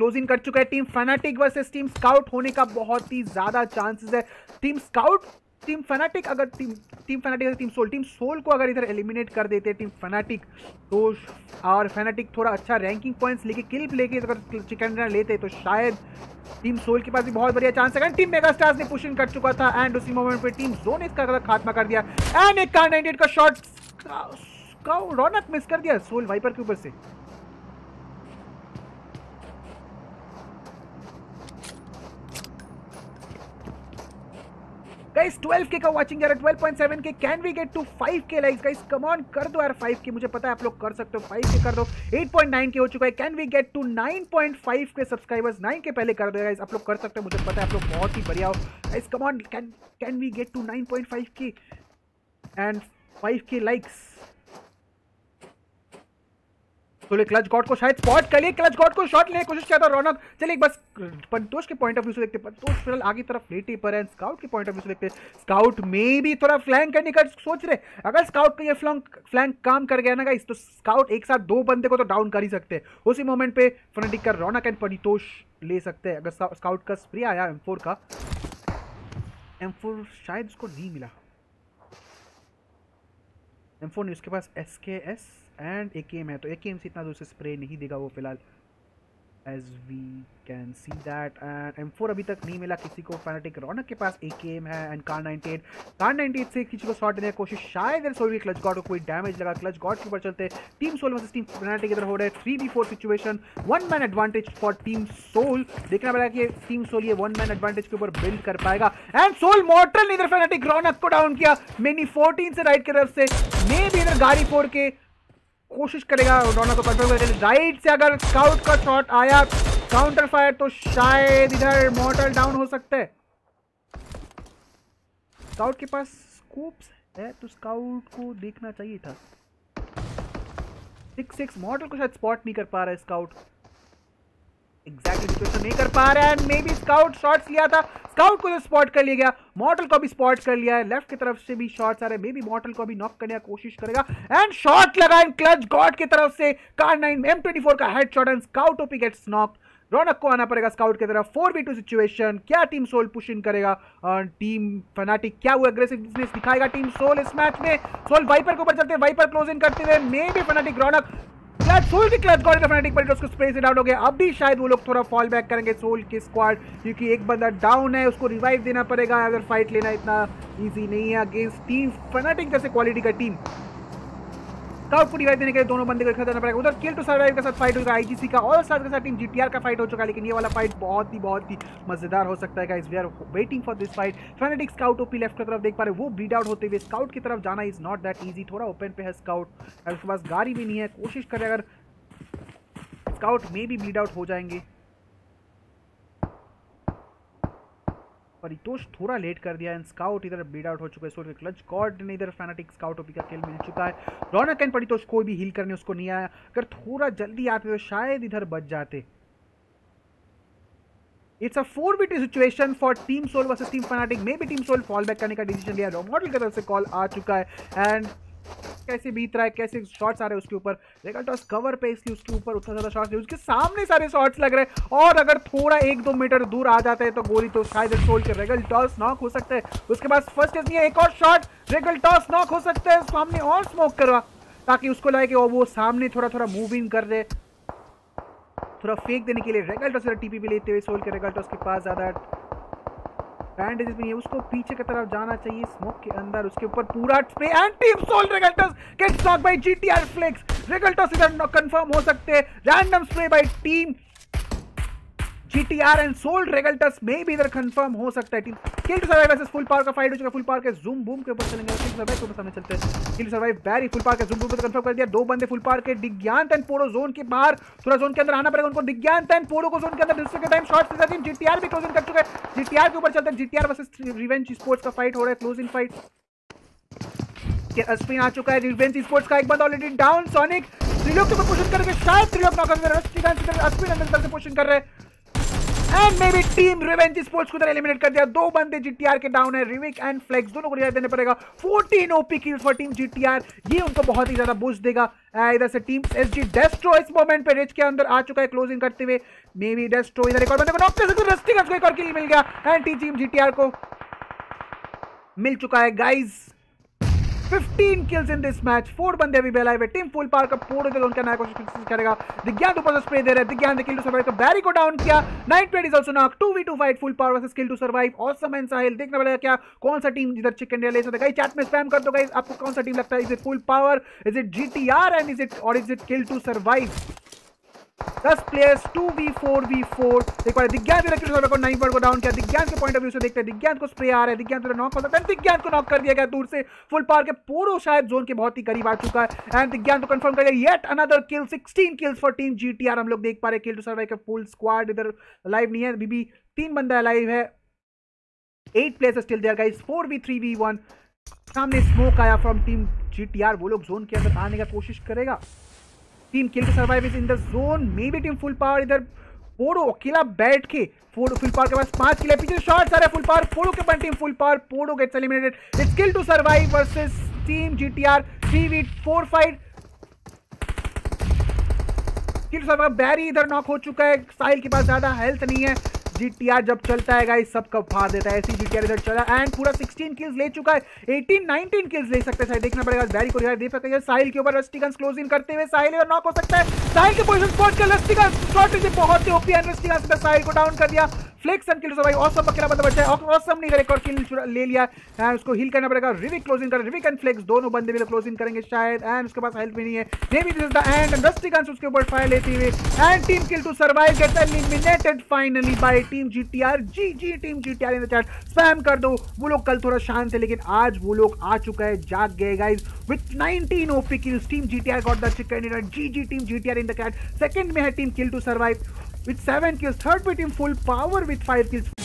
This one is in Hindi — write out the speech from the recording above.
क्लोज इन कर चुका है। Team Fanatic versus team Scout होने का बहुत ही ज्यादा चांसेस है। टीम फैनाटिक अगर टीम सोल को अगर इधर एलिमिनेट कर देते टीम फैनाटिक तो, और फैनाटिक थोड़ा अच्छा रैंकिंग पॉइंट्स लेके किल लेके अगर चिकन डिनर लेते तो शायद टीम सोल के पास भी बहुत बढ़िया चांस है। टीम मेगास्टार्स ने पुश इन कर चुका था एंड उसी मोमेंट पे टीम जोन ने इसका खात्मा कर दिया एंड एक कार 98 का शॉट रौनक मिस कर दिया सोल वाइपर के ऊपर से। गाइस 12k का वाचिंग यार, 12.7k। Can we get to 5k likes guys? Come on कर दो यार 5k, मुझे पता है आप लोग कर सकते हो। 5k कर दो। 8.9k हो चुका है। Can we get to 9.5k subscribers? 9k पहले कर दो गाइस, आप लोग कर सकते हो, मुझे पता है आप लोग बहुत ही बढ़िया हो guys. Come on, can we get to 9.5k and 5k likes? तो क्लच गॉड को शायद स्पॉट कर लिए, क्लच गॉड को शॉट लेने की कोशिश किया था रौनक। चलिए बस पंतोष के पॉइंट ऑफ व्यू से देखते हैं। पंतोष फिलहाल आगे तरफ लेटे पर है। स्काउट के पॉइंट ऑफ व्यू से देखते हैं। स्काउट में भी थोड़ा फ्लैंक करने का सोच रहे। अगर स्काउट का ये फ्लैंक काम कर गया ना गाइस तो स्काउट एक साथ दो बंदे को तो डाउन कर ही सकते हैं। उसी मोमेंट पे फनाटिक का रौनक एंड परितोष ले सकते हैं। अगर स्काउट का स्प्रे आया M4 का, M4 शायद उसको नहीं मिला। M4 नहीं, उसके पास SKS एंड AKM है, तो AKM से इतना दूर से स्प्रे नहीं देगा वो फिलहाल, as we can see that. And M4 अभी तक नहीं मिला किसी को। फैनाटिक रौनक के पास AKM है एंड कार 98 से किसी को शॉट देने की कोशिश, शायद सोल क्लच गॉड को कोई डैमेज लगा। क्लच गॉड के ऊपर चलते team Soul versus team Fanatic इधर हो रहा है 3v4 situation, 1 man advantage for team Soul. देखना पड़ेगा कि टीम सोल ये 1 मैन एडवांटेज के ऊपर बिल्ड कर पाएगा। एंड सोल मॉर्टल ने इधर फैनाटिक रौनक को डाउन किया। मेनी 14 से राइट की तरफ से मे भी इधर गाड़ी फोड़ के कोशिश करेगा रौनक को कंट्रोल करने। राइट से अगर स्काउट का शॉट आया काउंटर फायर तो शायद इधर मॉर्टल डाउन हो सकते हैं। स्काउट के पास स्कोप्स है तो स्काउट को देखना चाहिए था। 6-6 मॉर्टल को शायद स्पॉट नहीं कर पा रहा है स्काउट, एग्जैक्टली सिचुएशन नहीं कर पा रहा है। And may be scout shots लिया था, स्काउट को स्पॉट कर लिया गया, मॉर्टल को भी स्पॉट कर लिया है। लेफ्ट की तरफ से भी शॉट्स आ रहे हैं, मे बी मॉर्टल को भी नॉक करने की कोशिश करेगा एंड शॉट लगा एंड क्लच गॉड की तरफ से कार 9 M24 का headshot and Scout OP gets knock. Raunak को आना पड़ेगा स्काउट की तरफ। 4v2 सिचुएशन, क्या टीम सोल पुश इन करेगा और टीम फनाटिक क्या वो एग्रेसिवनेस दिखाएगा टीम सोल इस मैच में? सोल वाइपर के ऊपर चलते हैं, वाइपर क्लोज इन करते हुए may be Fanatic Raunak Soul की क्लच गॉड फैनाटिक पर उसको स्प्रे से डाउन हो गया। अब भी शायद वो लोग थोड़ा फॉल बैक करेंगे सोल की स्क्वाड, क्योंकि एक बंदा डाउन है, उसको रिवाइव देना पड़ेगा। अगर फाइट लेना इतना इजी नहीं है अगेंस्ट टीम फैनाटिक जैसे क्वालिटी का टीम। स्काउट को रिवाइव देने के लिए दोनों बंदे को इकट्ठा करना पड़ेगा। उधर किल टू सर्वाइव के साथ फाइट होगा, IGC का ऑल स्टार्स के साथ टीम GTR का फाइट हो चुका है, लेकिन ये वाला फाइट बहुत ही मजेदार हो सकता है guys. We are waiting for this fight. Fanatic Scout OP left की तरफ देख पा रहे, वो ब्लीड आउट होते हुए स्काउट की तरफ जाना इज नॉट दैट इजी। थोड़ा ओपन पे है स्काउट, उसके पास गाड़ी भी नहीं है, कोशिश करे अगर स्काउट में भी ब्लीड आउट हो जाएंगे। परितोष थोड़ा लेट कर दिया एंड स्काउट इधर ब्लीड आउट हो चुका है। सोल क्लच गॉड ने इधर फैनाटिक स्काउट ओपी का किल मिल चुका है। रौनक एंड परितोष कोई भी हील करने उसको नहीं आया, अगर थोड़ा जल्दी आते तो शायद इधर बच जाते। It's a 4v2 situation for team Soul versus team Fanatic. May be team Soul fall back करने का डिसीजन लिया, मॉडल की तरफ से कॉल आ चुका है एंड कैसे बीत रहा है, कैसे शॉट्स आ रहे हैं उसके ऊपर। रेगल्टॉस कवर पे इसलिए उसके ऊपर उतना ज्यादा शॉट्स नहीं, उसके सामने सारे शॉट्स लग रहे हैं और अगर थोड़ा 1-2 मीटर दूर आ जाते हैं तो गोली तो शायद सोल के रेगल्टॉस नॉक हो सकते हैं। उसके बाद फर्स्ट नहीं है, एक और शॉट रेगल्टॉस नॉक हो सकते हैं। सामने और स्मोक करवा ताकि उसको लगे कि वो सामने थोड़ा मूव इन कर रहे, थोड़ा फेक देने के लिए। रेगल्टॉस TP लेते हुए सोल के रेगल्टॉस के पास ज्यादा बैंडेजेस भी नहीं है, उसको पीछे की तरफ जाना चाहिए स्मोक के अंदर। उसके ऊपर पूरा spray and team Soul Regaltos gets knock by GTR Flex. Regaltos इधर कंफर्म हो सकते हैं। Random spray by team GTR and Soul Regaltos में भी इधर कंफर्म हो सकता है। Team kill to survive versus full power का फाइट हो चुका है। फुल पावर के जूम बूम के ऊपर चलेंगे, किल सर्वाइव के ऊपर सामने चलते हैं। Kill survive Barry full power के जूम बूम पे कंफर्म कर दिया। दो बंदे फुल पावर के दिग्यांत एंड पोरो जोन के बाहर, थोड़ा जोन के अंदर आना पड़ेगा उनको। दिग्यांत एंड पोरो को जोन के अंदर दूसरे के टाइम शॉट्स के साथ GTR भी क्लोज इन कर चुका है। GTR के ऊपर चलते हैं, GTR वर्सेस रिवेंज स्पोर्ट्स का फाइट हो रहा है, क्लोज इन फाइट के अस्पिन आ चुका है। रिवेंज स्पोर्ट्स का एक बंदा ऑलरेडी डाउन। सोनिक त्रिलोक के ऊपर पुश करके शायद त्रिलोक नॉक कर रहे हैं। अस्पिन अंदर से पुश कर रहे हैं। And may be team Revenge Sports को उधर एलिमिनेट कर दिया। 2 बंदे जीटीआर के डाउन है, रिविक एंड फ्लेक्स दोनों को रिवाइव देना पड़ेगा। 14 OP kills for team GTR, ये उनको बहुत ही ज्यादा बूस्ट देगा। इधर से टीम एसजी डेस्ट्रो इस मोमेंट पे रिच के अंदर आ चुका है क्लोजिंग करते हुए। मे बी डेस्ट्रो इधर एक और बंदे को नॉक कर सकते हैं, रस्टिगन्स को एक और किल मिल गया एंड टीम जीटीआर को मिल चुका है guys 15 kills in this match। 4 बंदे अभी बेला है। टीम फुल पावर का पूरे जोन का नया कोशिश करेगा। दिग्यान ऊपर से स्प्रे दे रहे हैं। दिग्यान ने किल टू सर्वाइव का बैरी को डाउन किया। 920 is also knock. 2v2 fight full power versus kill to survive. Awesome and Sahil देखना पड़ेगा क्या कौन सा टीम जिधर चिकन डिनर ले सकता है। गाइस चैट में स्पैम कर दो गाइस, आपको कौन सा टीम लगता है। Is it full power, is it GTR and is it kill to survive. 10 players 2v4v4। एक बार दिग्यान को 9 को डाउन किया। दिग्यान के पॉइंट ऑफ व्यू से देखते हैं, दिग्यान को स्प्रे आ रहा है, दिग्यान तो नॉक हो सकता है। दिग्यान को नॉक कर दिया गया दूर से। फुल पावर के पूरा शायद जोन के बहुत ही करीब आ चुका है एंड दिग्यान तो कंफर्म कर दिया। Yet another kill, 16 kills for team GTR. हम लोग देख पा रहे हैं किल टू सर्वाइव का फुल स्क्वाड इधर लाइव नहीं है, अभी भी 3 बंदा लाइव है। 8 players still there guys. 4v3v1। सामने स्मोक आया फ्रॉम टीम जीटीआर, वो लोग जोन के अंदर आने का कोशिश करेगा। Team kill to Survive is in the zone. May be team full Power इधर पोड़ो अकेला बैठ के फुल पावर के पास 5 किल है। पीछे शॉट्स आ रहे हैं फुल पावर पोड़ो के पास। Team full power Podo gets eliminated. It's kill to survive versus team GTR 3v4 fight. Kill to survive Barry इधर नॉक हो चुका है। साहिल के पास ज्यादा हेल्थ नहीं है। जीटीआर जब चलता है गाइस सब कब फाड़ देता है, ऐसी जीटीआर इधर चला एंड पूरा 16 किल्स ले चुका है। 18-19 किल्स ले सकते हैं, देखना पड़ेगा। बैरी को रिवाइव दे सकते हैं। साहिल के ऊपर रस्टिगन्स क्लोज इन करते हुए साहिल इधर नॉक हो सकता है। साहिल के पोजीशन स्पॉट कर रस्टिगन्स शॉट से बहुत ही ओपी एंड रस्टिगन्स ने साहिल को डाउन कर दिया। Flex and kill survive. Awesome अकेला बंदा बचा है। ऑसम ने इधर एक और किल ले लिया एंड उसको हील करना पड़ेगा। रिविक क्लोज इन कर, रिविक एंड फ्लेक्स दोनों बंदे भी क्लोज इन करेंगे शायद एंड उसके पास हेल्थ भी नहीं है। May be this is the end and रस्टिगन्स उसके ऊपर फायर लेते हुए and team kill to Survive gets eliminated finally by team GTR. जी team GTR in the chat spam कर दो। वो लोग कल थोड़ा शांत थे लेकिन आज वो लोग आ चुका है, जाग गए guys with 19 OP kills. Team GTR got the chicken dinner. G team GTR in the chat. Second में है team kill to survive with 7 kills. Third पे team full power with 5 kills.